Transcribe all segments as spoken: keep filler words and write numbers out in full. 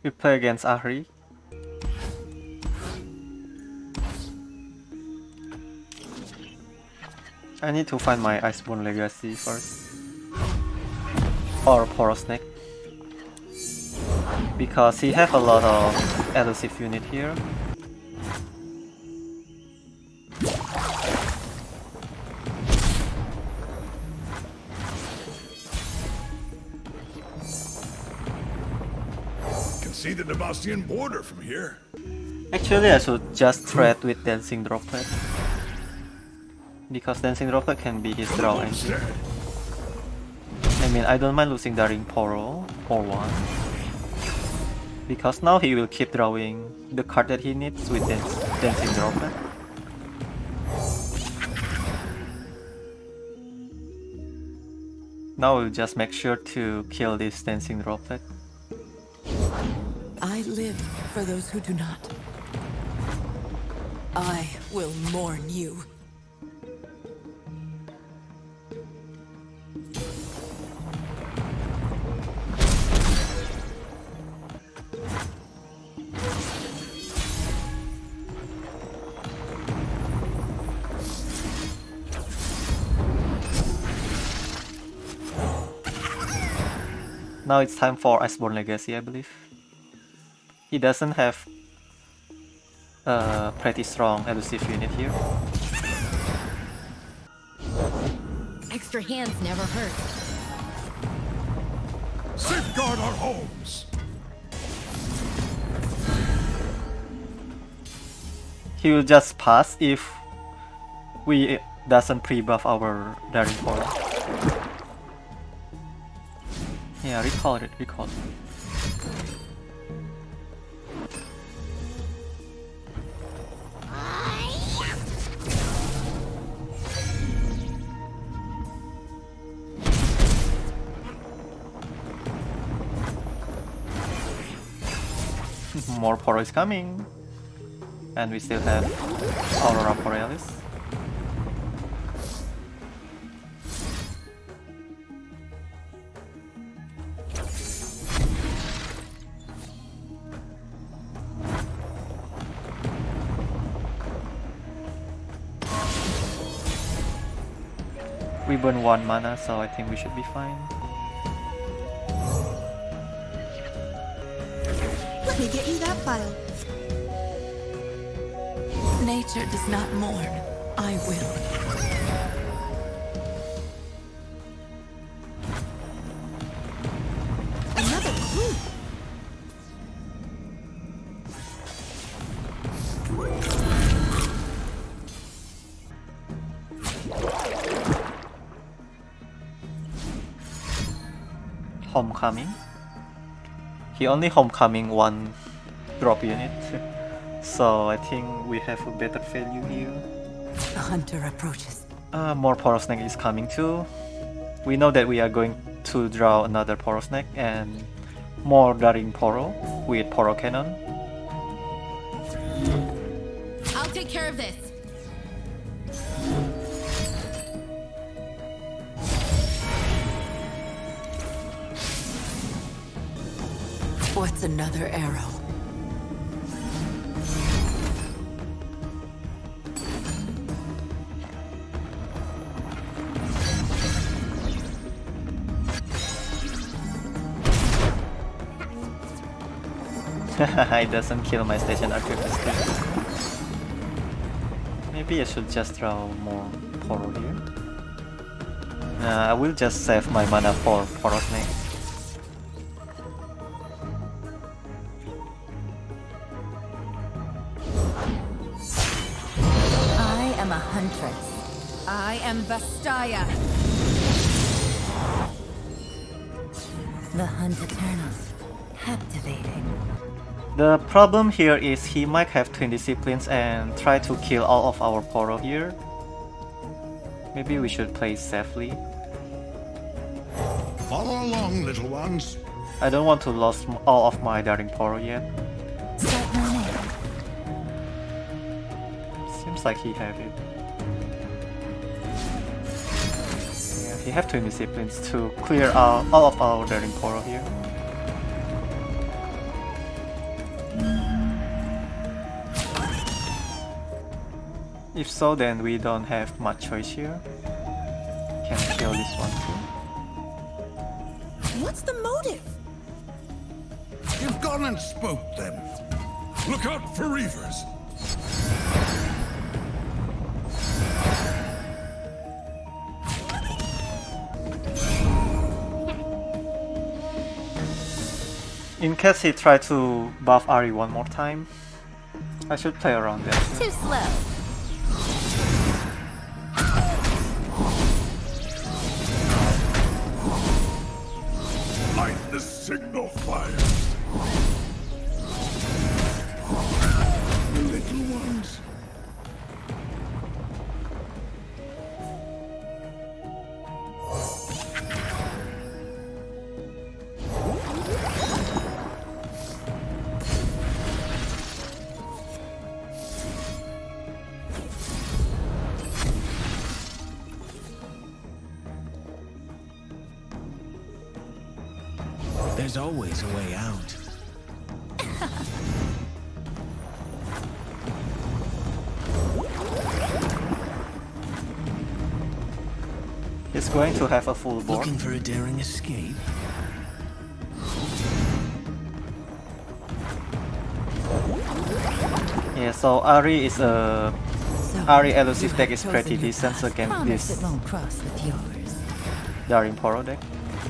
We play against Ahri. I need to find my Iceborne Legacy first. Or Poro Snake. Because he have a lot of elusive unit here. Can see the Demacian border from here. Actually, I should just trade with Dancing Droplet. Because Dancing Droplet can be his draw engine. I mean, I don't mind losing Daring Poro for one. Because now he will keep drawing the card that he needs with dance Dancing Droplet. Now we'll just make sure to kill this Dancing Droplet. I live for those who do not. I will mourn you. Now it's time for Iceborne Legacy, I believe. He doesn't have a pretty strong elusive unit here. Extra hands never hurt. Safeguard our homes. He will just pass if we doesn't pre-buff our Daring Poro. Yeah, recall it, recall it. More Poro is coming. And we still have Aurora Borealis. We burn one mana, so I think we should be fine. Let me get you that file. Nature does not mourn. I will. Another clue. Homecoming. He only homecoming one drop unit. So I think we have a better value here. The hunter approaches. Uh, more Poro Snake is coming too. We know that we are going to draw another Poro Snake and more Daring Poro with Poro Cannon. I'll take care of this. What's another arrow? It doesn't kill my station archivist. Maybe I should just draw more Poro here. Uh, I will just save my mana for Poro Snake. I am a huntress. I am Vastaya. The hunt eternal. Captivating. The problem here is he might have twin disciplines and try to kill all of our Poro here. Maybe we should play safely. Follow along, little ones. I don't want to lose all of my Daring Poro yet. Set my name. Seems like he have it. Yeah, he have twin disciplines to clear out all of our Daring Poro here. If so, then we don't have much choice here. Can kill this one too. What's the motive? You've gone and spooked them. Look out for reavers. In case he try to buff Ahri one more time, I should play around that. Too slow. Light the signal fire. Little ones. There's always a way out. He's going to have a full board. Looking for a daring escape? Yeah, so Ahri is a So Ahri elusive you deck have is pretty chosen your decent path. against Promise this it won't cross with yours. Darin Poro deck.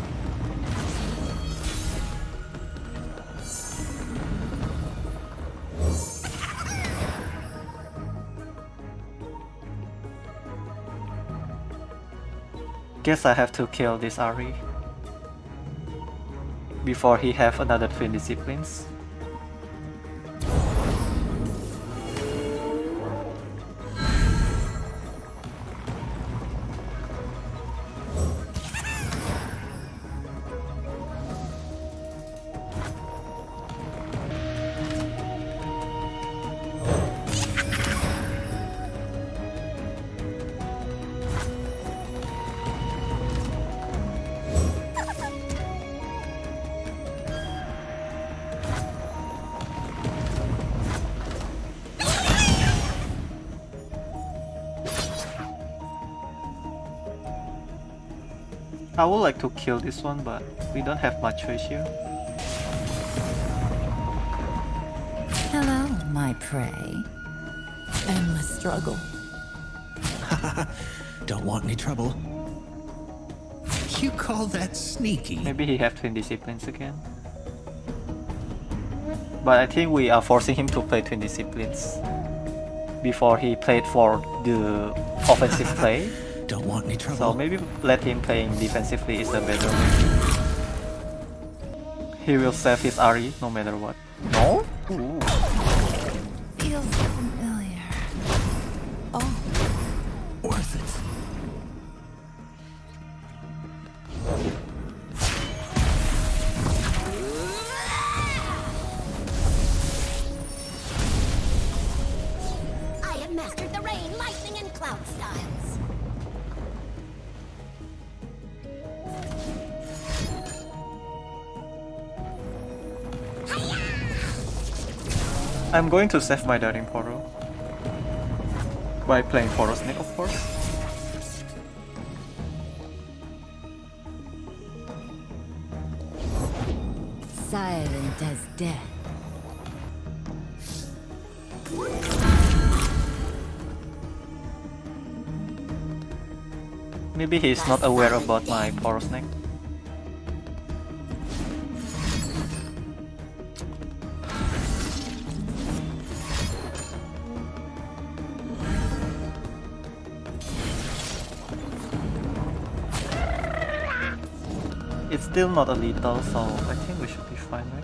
Guess I have to kill this Ahri before he have another twin disciplines. I would like to kill this one, but we don't have much choice here. Hello, my prey. Endless struggle. Don't want any trouble. You call that sneaky? Maybe he have twin disciplines again. But I think we are forcing him to play twin disciplines before he played for the offensive play. Don't want any trouble. So maybe let him playing defensively is a better way. He will save his Ahri no matter what. No? Ooh. Feels familiar. Oh, Worth it. I have mastered the rain, lightning, and cloud styles. I'm going to save my Darin Poro by playing Poro Snake, of course. silent as death. Maybe he's not aware about my Poro Snake. It's still not a lethal, so I think we should be fine, right?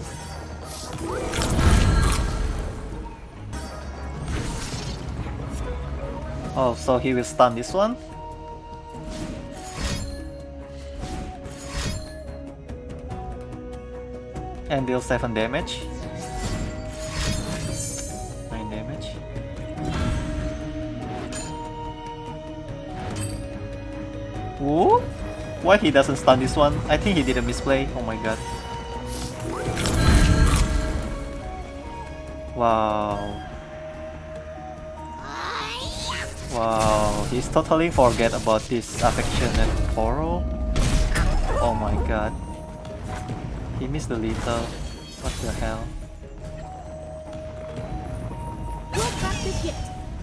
Oh, so he will stun this one? And deal seven damage. nine damage. Ooh? Why he doesn't stun this one? I think he did a misplay. Oh my god. Wow. Wow, he's totally forget about this affectionate Poro. Oh my god. He missed the little. What the hell? We'll practice yet.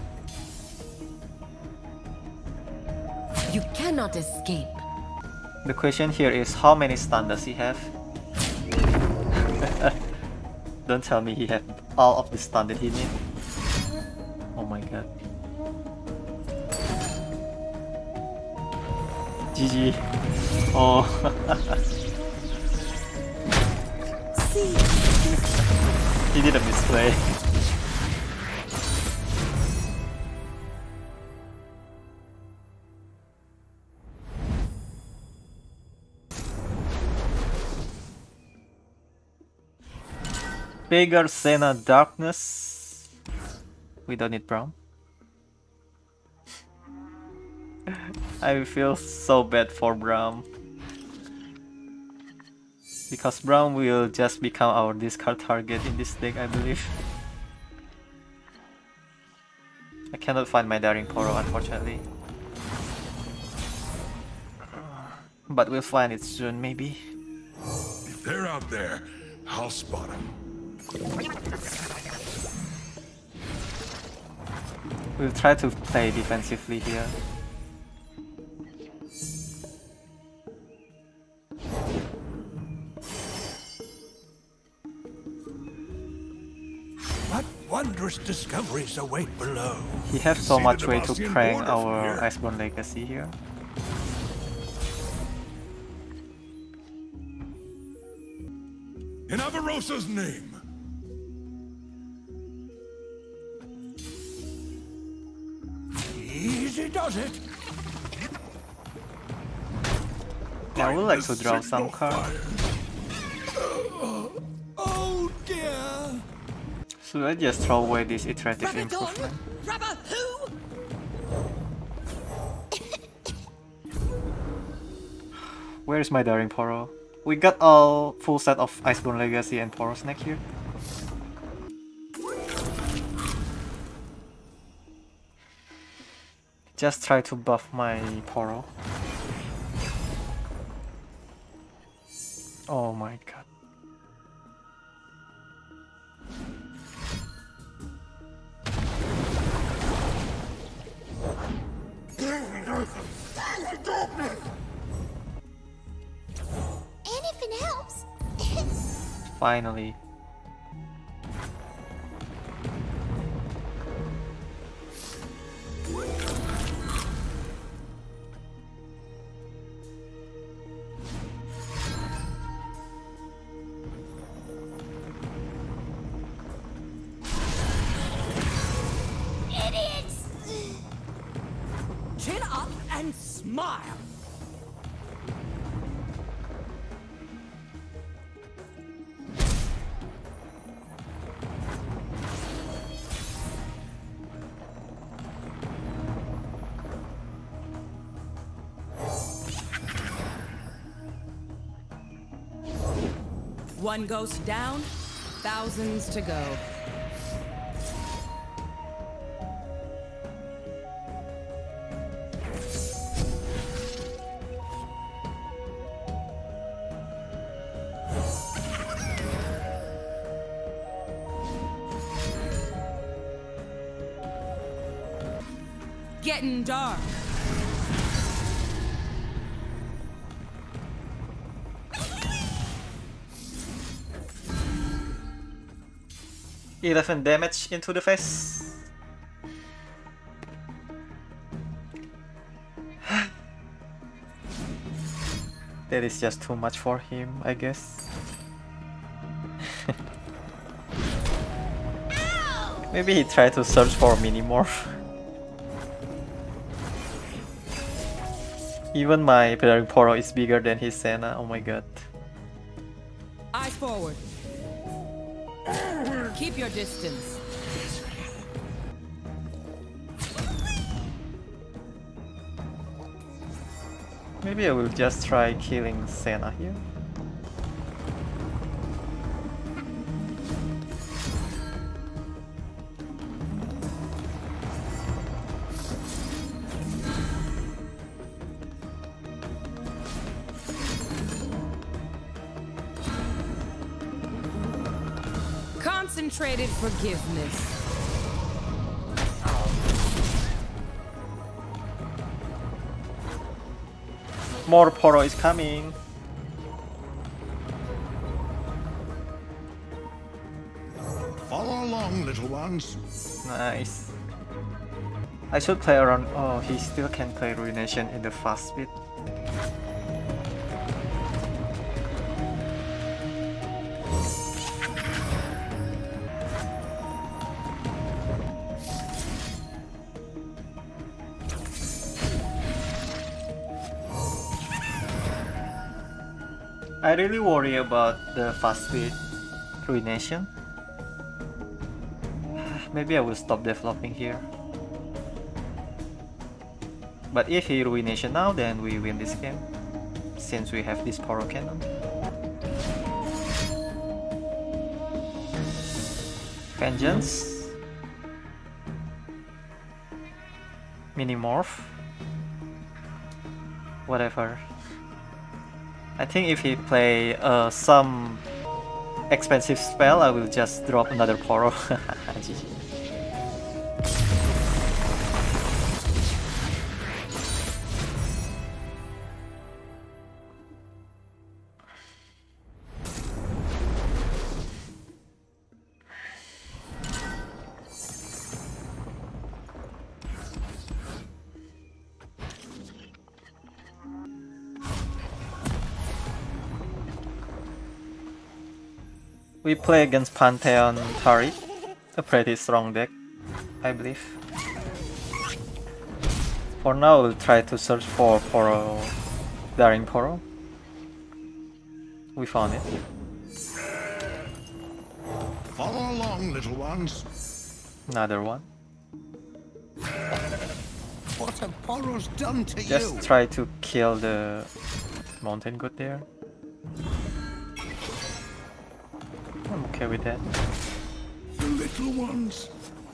You cannot escape. The question here is how many stun does he have? Don't tell me he had all of the stun that he need. Oh my god. G G. Oh. See, He did a misplay. Bigger Senna Darkness. We don't need Braum. I feel so bad for Braum. Because Braum will just become our discard target in this deck, I believe. I cannot find my Daring Poro, unfortunately. But we'll find it soon, maybe. If they're out there, I'll spot them. We'll try to play defensively here. What wondrous discoveries await below? He has so See much the way to Demacian prank border from our here. Iceborne Legacy here. In Avarosa's name. Easy does it. I would like to Find the draw some signal cards. fire. Oh dear. Should I just throw away this iterative Rabadon? improvement? Rabba who? Where is my Daring Poro? We got a full set of Iceborne Legacy and Poro Snake here. Just try to buff my Poro. Oh my god. Anything helps. Finally. Idiots! Chin up and smile. One ghost down, thousands to go. Getting dark. eleven damage into the face. That is just too much for him, I guess. Maybe he tried to search for Minimorph. Even my Daring Poro is bigger than his Senna, oh my god. Eyes forward. Keep your distance. Maybe I will just try killing Senna here. Concentrated forgiveness. More Poro is coming. Follow along, little ones. Nice. I should play around. Oh, he still can play Ruination in the fast speed. I really worry about the fast speed Ruination. Maybe I will stop developing here. But if he Ruination now, then we win this game, since we have this Poro Cannon. Vengeance. Minimorph. Whatever. I think if he play uh, some expensive spell, I will just drop another Poro. G G. We play against Pantheon Taric, a pretty strong deck, I believe. For now, we'll try to search for Poro, Daring Poro. We found it. Follow along, little ones. Another one. What have Poro's done to Just you? try to kill the Mountain Goat there. I'm okay with that. The little ones.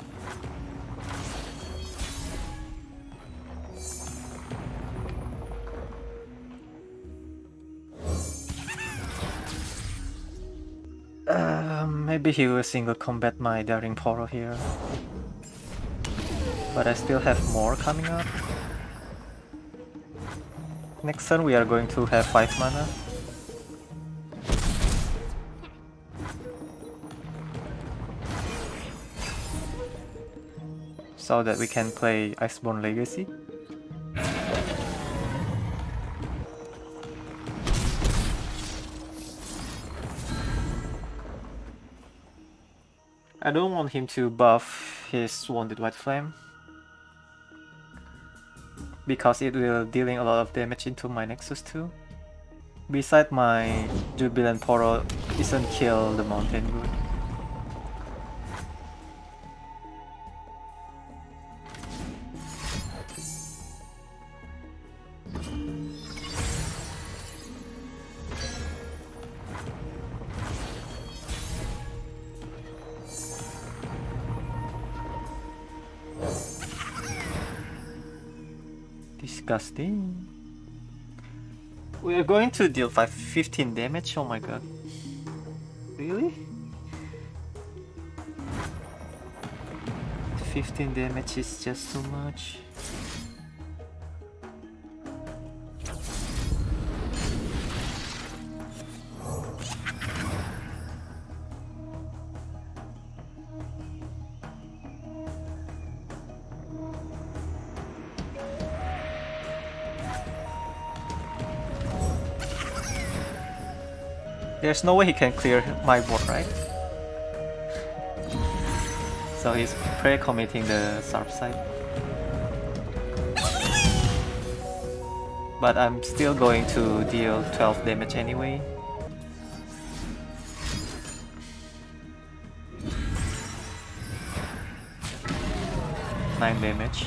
Um, maybe he will single combat my Daring Poro here. But I still have more coming up. Next turn we are going to have five mana. So that we can play Iceborne Legacy. I don't want him to buff his Wounded White Flame, because it will dealing a lot of damage into my Nexus too. Besides, my Jubilant Poro isn't kill the Mountain Goat. Disgusting. We are going to deal five, fifteen damage, oh my god. Really? fifteen damage is just too much. There's no way he can clear my board, right? So he's pre-committing the Sharp Sight. But I'm still going to deal twelve damage anyway. nine damage.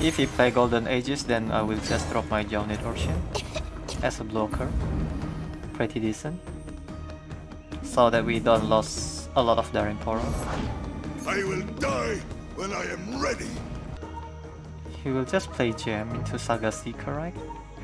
If he play Golden Aegis, then I will just drop my Journey Ocean as a blocker. Pretty decent. So that we don't lose a lot of Daring Poro. I will die when I am ready. He will just play Gem into Saga Seeker, right?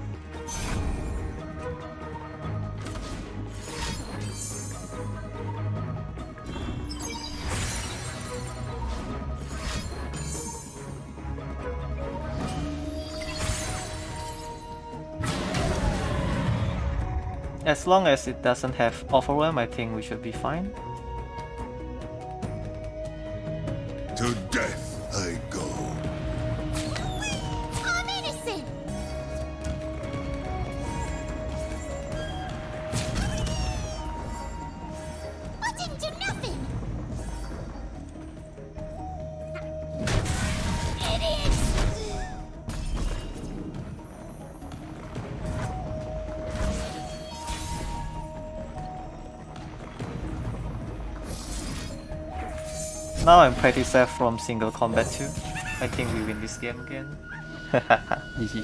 As long as it doesn't have Overwhelm, I think we should be fine. To death I go. I'm innocent. I didn't do nothing. Idiots. Now I'm pretty safe from single combat too. I think we win this game again. G G.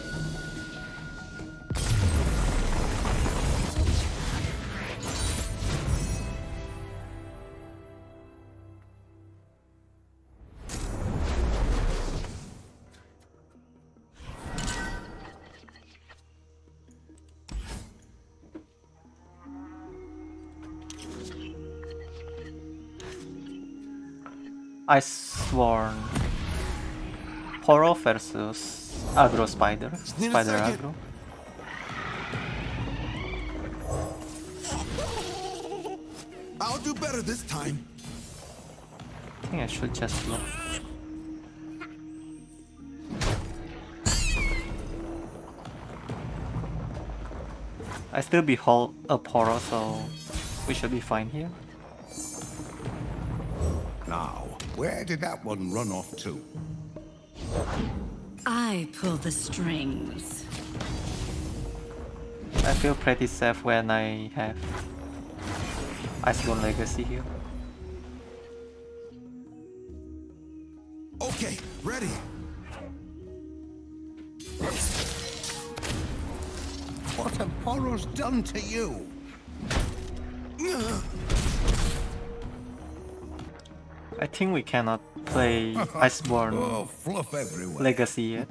Iceborne Poro versus Aggro Spider. Spider Aggro. I'll do better this time. I think I should just look. I still behold a Poro, so we should be fine here. Now, where did that one run off to? I pull the strings. I feel pretty safe when I have Iceborne Legacy here. Okay, ready. What have Poro's done to you? I think we cannot play Iceborne Oh, fluff everywhere. Legacy yet.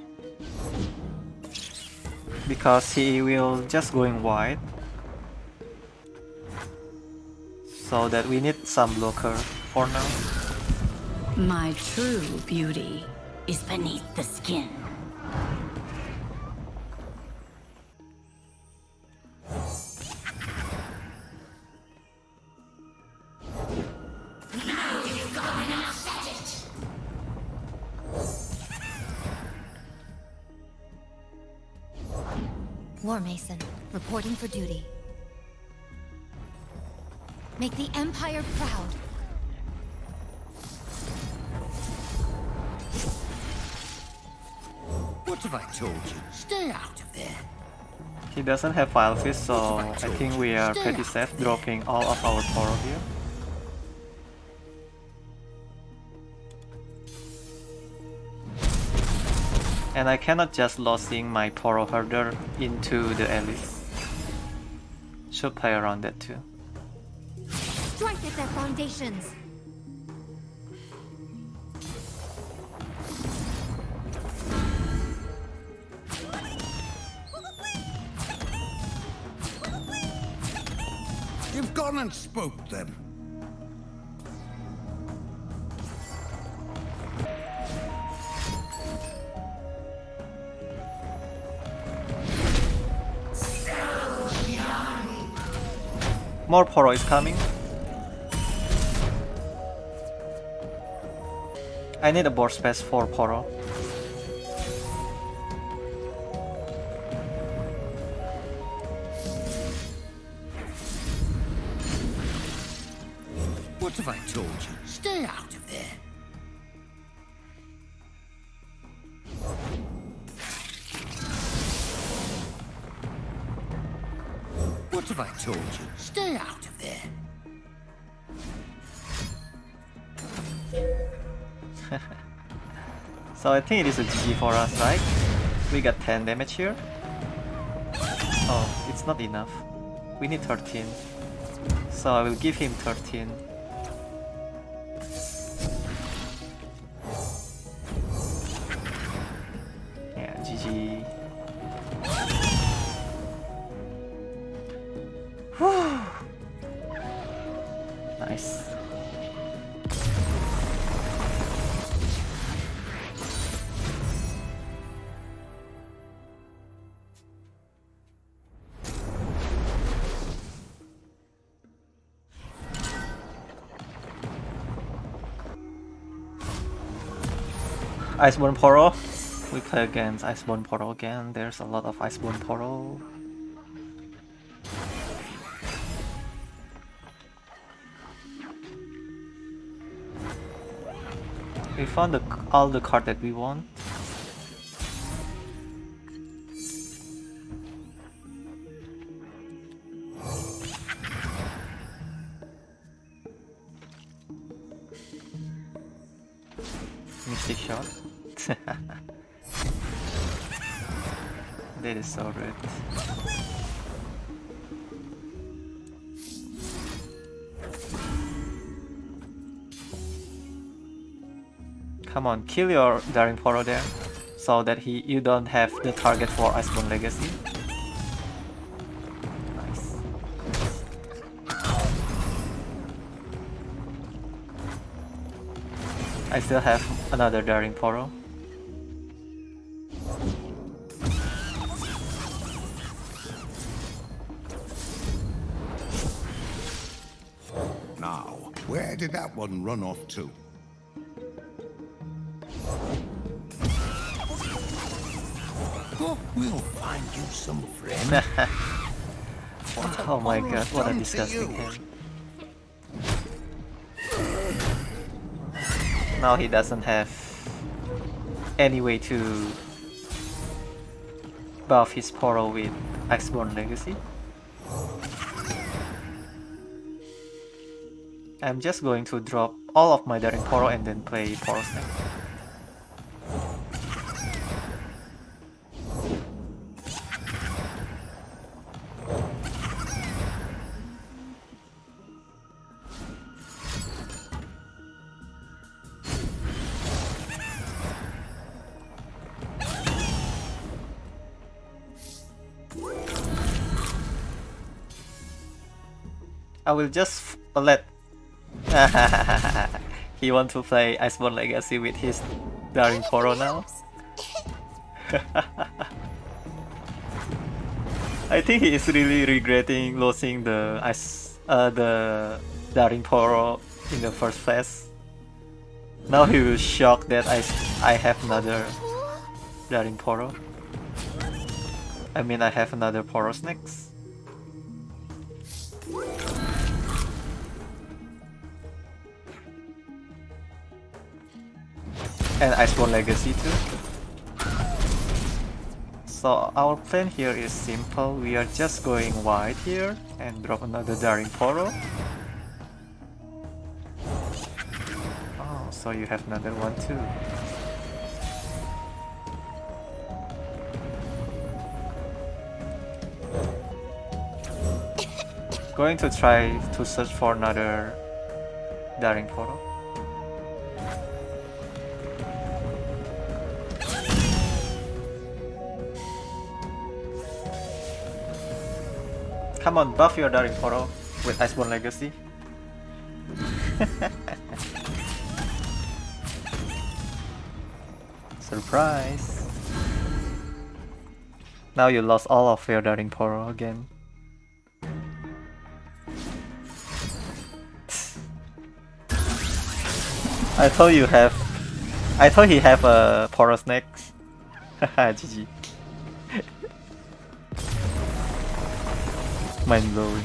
Because he will just going wide. So that we need some blocker for now. My true beauty is beneath the skin. War Mason, reporting for duty. Make the Empire proud. What have I told you? Stay out of there. He doesn't have Vile Fist, so I think we are pretty safe dropping all of our Poro here. And I cannot just losing my Poro Herder into the Alice. Should play around that too. Strike at their foundations. You've gone and spooked them. More Poro is coming. I need a board space for Poro. What have I told you? Stay out of there. What have I told you? Stay out of there. So I think it is a G G for us, right? We got ten damage here. Oh, it's not enough. We need thirteen. So I will give him thirteen. Yeah, G G. Whew. Nice. Iceborne Portal. We play against Iceborne Portal again. There's a lot of Iceborne Portal. We found the, all the card that we want. Mystic shot. That is so red. Come on, kill your Daring Portal there, so that he you don't have the target for Iceborne Legacy. Nice. I still have another Daring Portal. Now, where did that one run off to? Oh, we'll find you some friend. Oh my god, what a disgusting hand. Now he doesn't have any way to buff his portal with Iceborne Legacy. I'm just going to drop all of my Daring Portal and then play Portal Snake. I will just let he want to play Iceborne Legacy with his Daring Portal now. I think he is really regretting losing the ice uh, the Daring Portal in the first place. Now he will shock that I I have another Daring Portal. I mean I have another Portal Snakes. And Iceborne Legacy too. So our plan here is simple. We are just going wide here and drop another Daring Portal. Oh, so you have another one too. Going to try to search for another Daring Portal. Come on, buff your Daring Portal with Iceborne Legacy. Surprise! Now you lost all of your Daring Portal again. I thought you have... I thought he have a Portal Snake. Haha, G G. Mind blowing.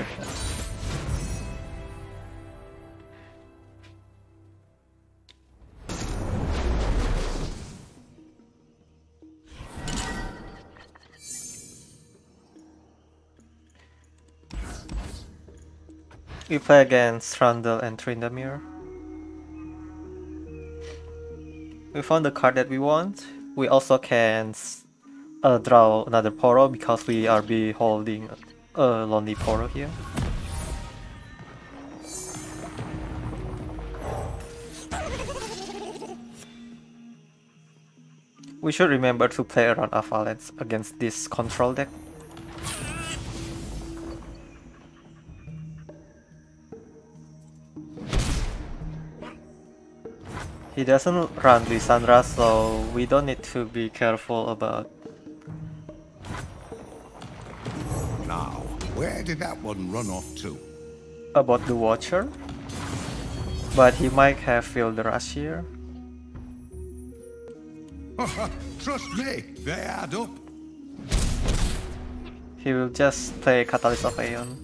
We play against Trundle and Tryndamere. We found the card that we want. We also can uh, draw another Poro because we are be holding a lonely Poro here. We should remember to play around Avalanche against this control deck. He doesn't run Lissandra, so we don't need to be careful about. Now, where did that one run off to? About the Watcher. But he might have Field Rush here. Trust me, they add up. He will just play Catalyst of Aeon.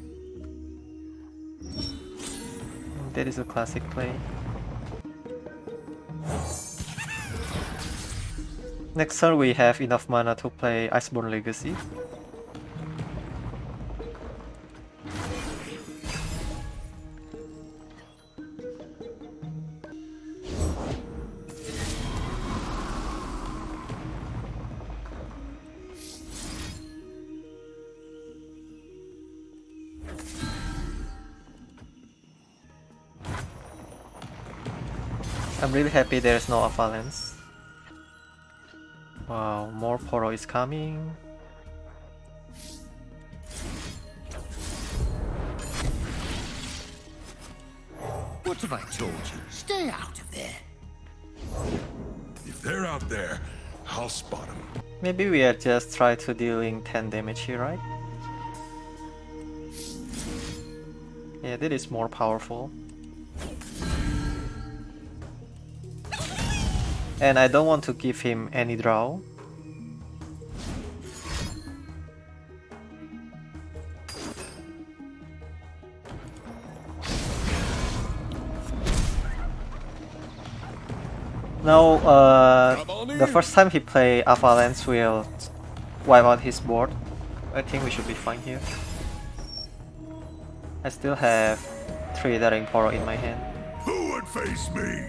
That is a classic play. Next turn we have enough mana to play Iceborne Legacy. I'm really happy there is no Avalanche. Wow, more Poro is coming. What have I told you? Stay out of there. If they're out there, I'll spot them. Maybe we are just trying to dealing ten damage here, right? Yeah, that is more powerful. And I don't want to give him any draw. Now, uh, the first time he play Avalanche will wipe out his board. I think we should be fine here. I still have three Daring Poro in my hand. Who would face me?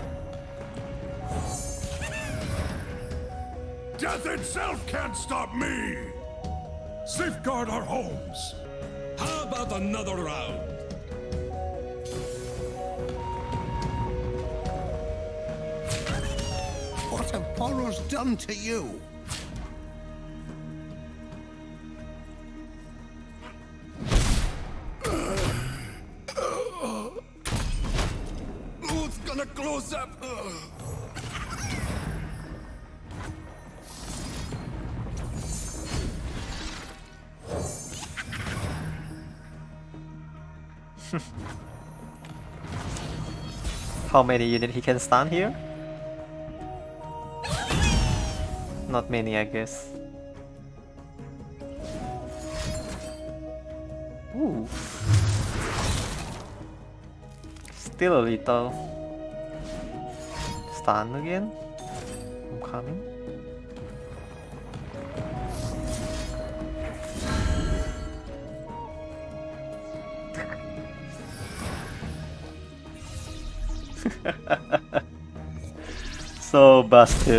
Death itself can't stop me! Safeguard our homes! How about another round? What have Poros done to you? Who's gonna close up? How many units he can stun here? Not many, I guess. Ooh. Still a little. Stun again. I'm coming. So busted.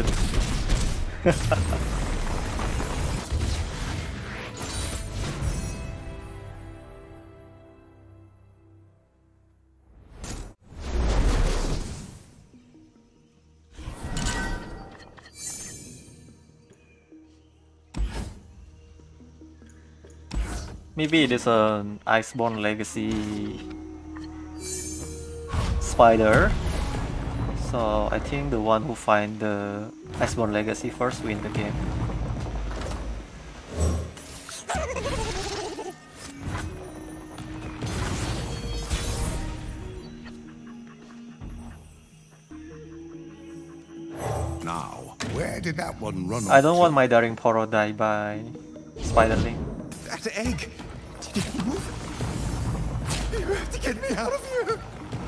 Maybe it is an Iceborne Legacy spider. So I think the one who find the Iceborne Legacy first win the game. Now, where did that one run off I don't to? want my Daring Poro die by Spiderling. That egg! Did it move? You have to get me out of here!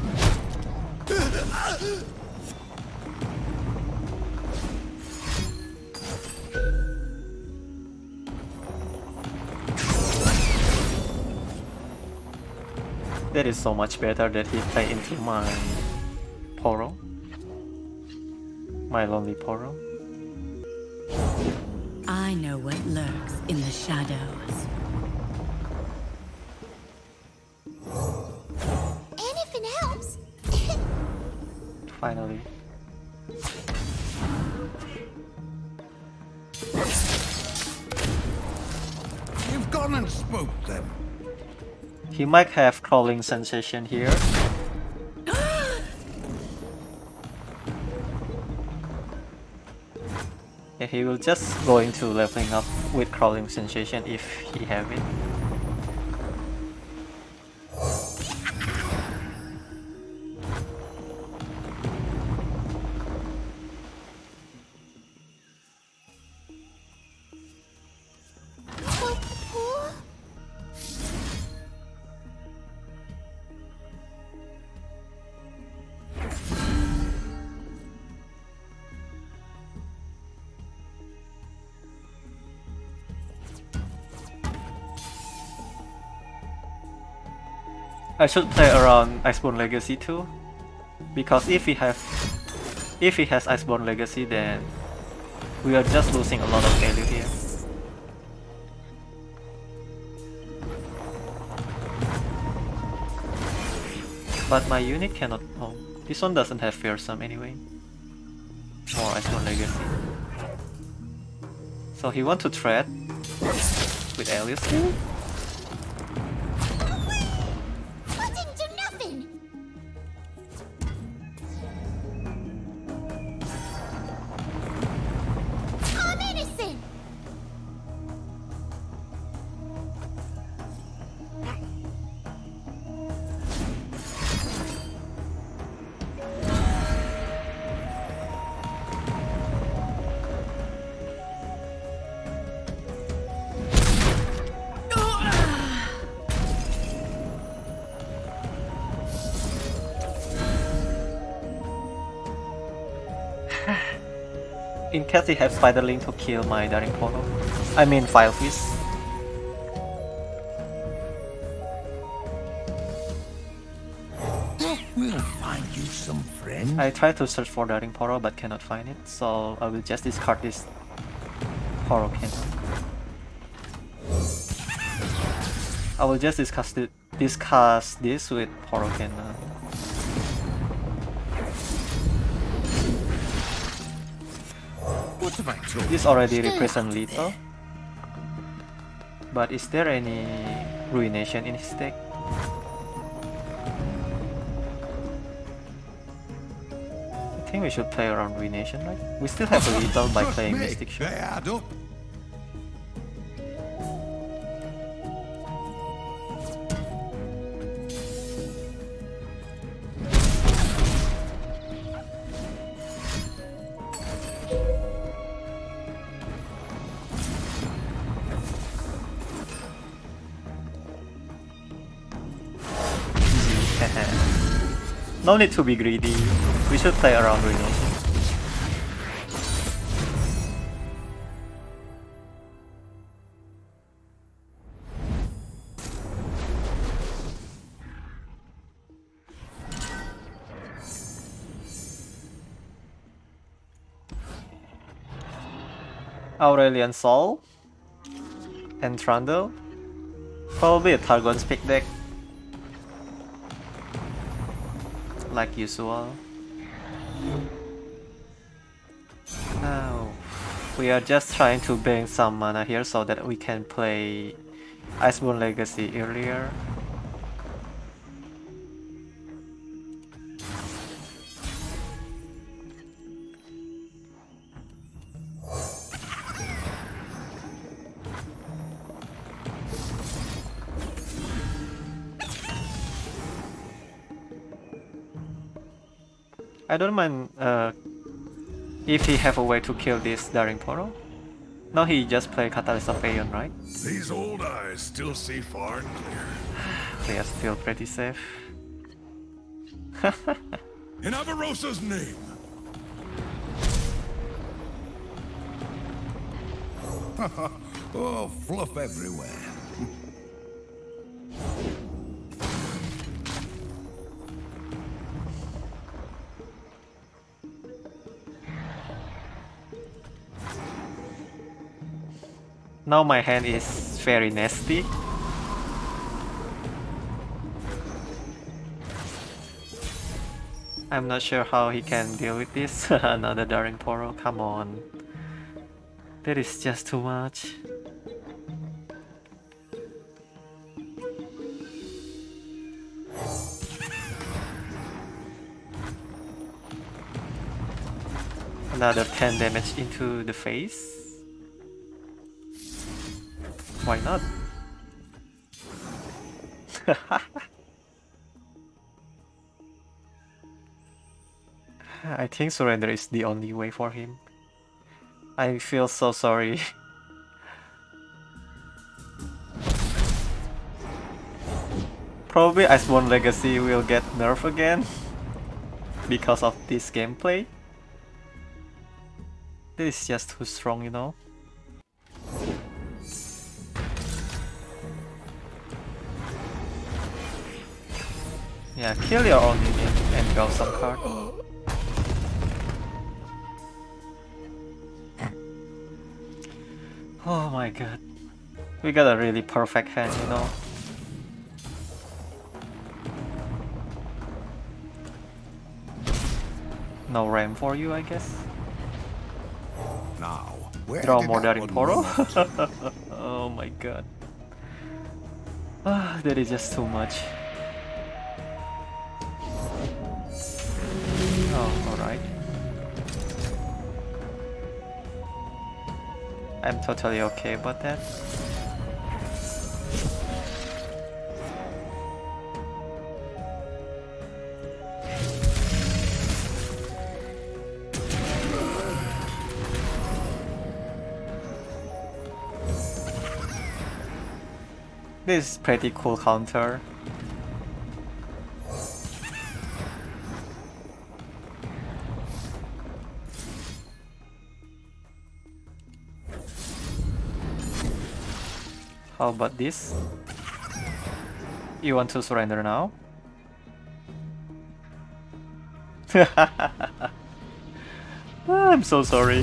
That is so much better that he play into my Poro. My lonely portal. I know what lurks in the shadows. Anything helps. Finally. You've gone and spooked them. He might have crawling sensation here. Yeah, he will just go into leveling up with crawling sensation if he have it. I should play around Iceborne Legacy too, because if he have, if he has Iceborne Legacy, then we are just losing a lot of value here. But my unit cannot. Oh, this one doesn't have fearsome anyway. More Iceborne Legacy. So he want to trade with Alias. In case he has Spiderling to kill my Daring Portal. I mean File Fist. We'll find you some friends. I tried to search for Daring Portal but cannot find it, so I will just discard this Portal Cannon. I will just discuss, it, discuss this with Portal Cannon. What have I told This already represents lethal. But is there any ruination in his deck? I think we should play around ruination, right? We still have a lethal by Trust playing me, Mystic they Shield. add up. No need to be greedy. We should play around ruination. Aurelion Sol and Trundle. Probably a Targon's pick deck. Like usual. Oh, we are just trying to bring some mana here so that we can play Iceborne Legacy earlier. I don't mind uh, if he have a way to kill this Daring Portal. No, he just play Catalyst of Aeon, right? These old eyes still see far and clear. They are still pretty safe. In Avarosa's name. Oh, fluff everywhere. Now my hand is very nasty. I'm not sure how he can deal with this. Another Daring Portal, come on. That is just too much. Another ten damage into the face. Why not? I think surrender is the only way for him. I feel so sorry. Probably Iceborne Legacy will get nerfed again because of this gameplay. This is just too strong, you know. Yeah, kill your own minion and draw some card. Oh my god. We got a really perfect hand, you know. No RAM for you, I guess. Now, where Draw did more that Daring one Portal? run out? Oh my god. Ah, that is just too much. Oh, alright. I'm totally okay about that. This is pretty cool counter. How about this? You want to surrender now? I'm so sorry.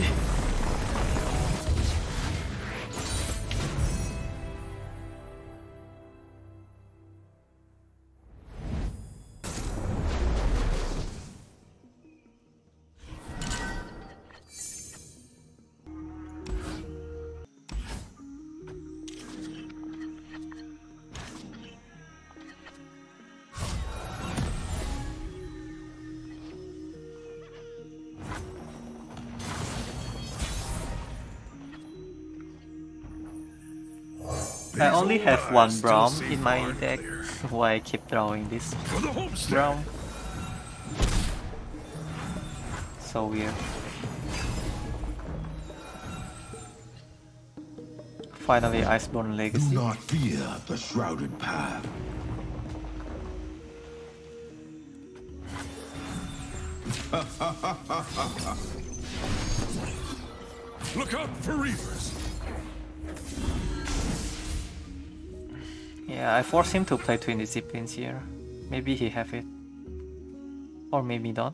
I only have one Braum in my deck. Why I keep drawing this Braum? So weird. Finally, Iceborne Do Legacy. not fear the shrouded path. Look out for reavers. Yeah, I forced him to play Twin Disciplines here. Maybe he have it. Or maybe not.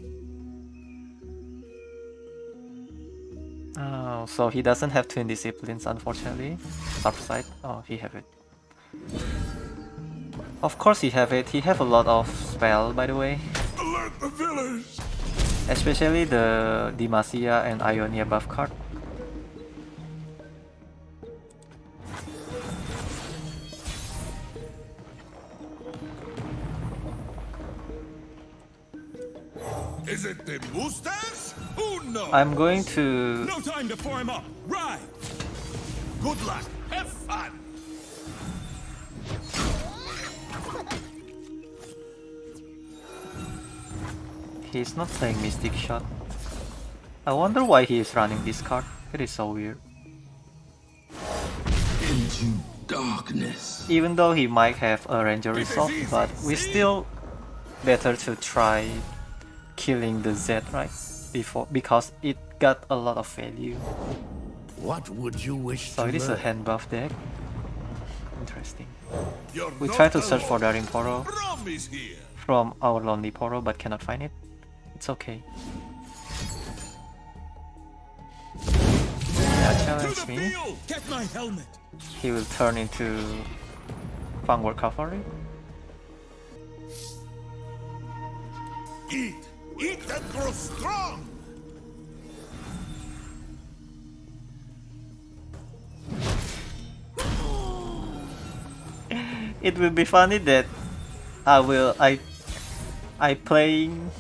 Oh, so he doesn't have Twin Disciplines, unfortunately. Upside. Oh, he have it. Of course he have it. He have a lot of spell, by the way. Alert the village. Especially the Demacia and Ionia buff card. Is it the mustache? Who knows? I'm going to... No time to form up. Right. Good luck. Have fun. He's not playing Mystic Shot. I wonder why he is running this card. It is so weird. Into darkness. Even though he might have a Ranger Resolve, but we still better to try killing the Z, right? Before, because it got a lot of value. What would you wish So to it is a learn? hand buff deck. Interesting. You're We not try to search for alone. Daring Portal Braum is here. from our Lonely Portal, but cannot find it. It's okay. uh, challenge me, Get my helmet. he will turn into Vanguard Cavalry. Eat. Eat and grow strong. It will be funny that I will I I playing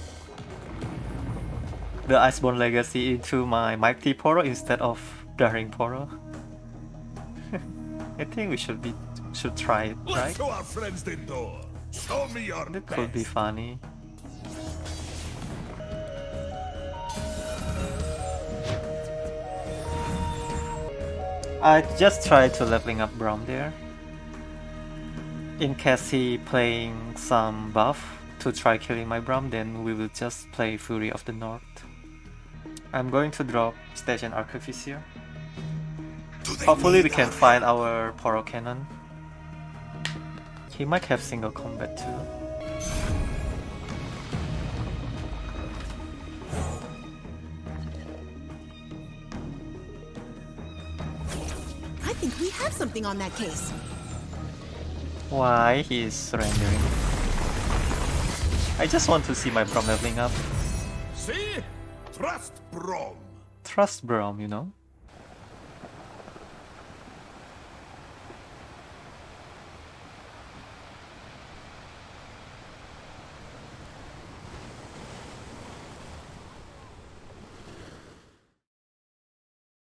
the Iceborne Legacy into my Mighty Poro instead of Daring Poro. I think we should be should try it, Let's right? show our friends the door. Show me your That could be best. funny. I just tried to leveling up Braum there. In case he playing some buff to try killing my Braum, then we will just play Fury of the North. I'm going to drop Station Artificer. Do they Hopefully we need can our find our Poro Cannon. He might have single combat too. I think we have something on that case. Why he is surrendering? I just want to see my Braum leveling up. See? Trust Braum. Trust Braum, you know?